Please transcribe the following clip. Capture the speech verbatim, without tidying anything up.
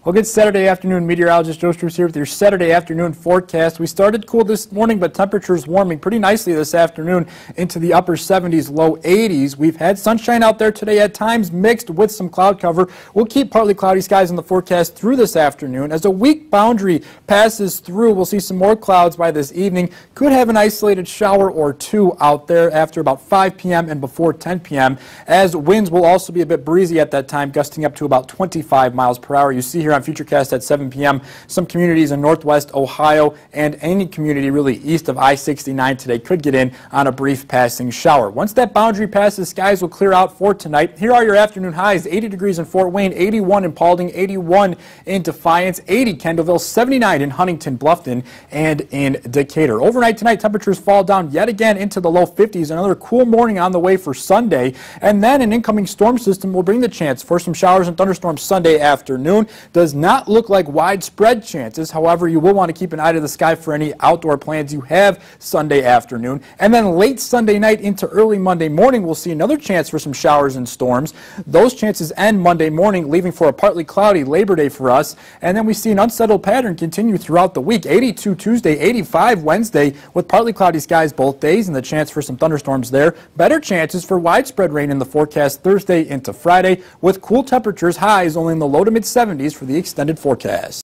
Well, good Saturday afternoon. Meteorologist Joe Struess here with your Saturday afternoon forecast. We started cool this morning, but temperatures warming pretty nicely this afternoon into the upper seventies, low eighties. We've had sunshine out there today at times mixed with some cloud cover. We'll keep partly cloudy skies in the forecast through this afternoon. As a weak boundary passes through, we'll see some more clouds by this evening. Could have an isolated shower or two out there after about five p m and before ten p m as winds will also be a bit breezy at that time, gusting up to about twenty-five miles per hour. You see here on Futurecast at seven p m some communities in northwest Ohio and any community really east of I sixty-nine today could get in on a brief passing shower. Once that boundary passes, skies will clear out for tonight. Here are your afternoon highs: eighty degrees in Fort Wayne, eighty-one in Paulding, eighty-one in Defiance, eighty Kendallville, seventy-nine in Huntington, Bluffton, and in Decatur. Overnight tonight, temperatures fall down yet again into the low fifties. Another cool morning on the way for Sunday, and then an incoming storm system will bring the chance for some showers and thunderstorms Sunday afternoon. Does not look like widespread chances. However, you will want to keep an eye to the sky for any outdoor plans you have Sunday afternoon. And then late Sunday night into early Monday morning, we'll see another chance for some showers and storms. Those chances end Monday morning, leaving for a partly cloudy Labor Day for us. And then we see an unsettled pattern continue throughout the week. eighty-two Tuesday, eighty-five Wednesday, with partly cloudy skies both days and the chance for some thunderstorms there. Better chances for widespread rain in the forecast Thursday into Friday, with cool temperatures, highs only in the low to mid seventies for the extended forecast.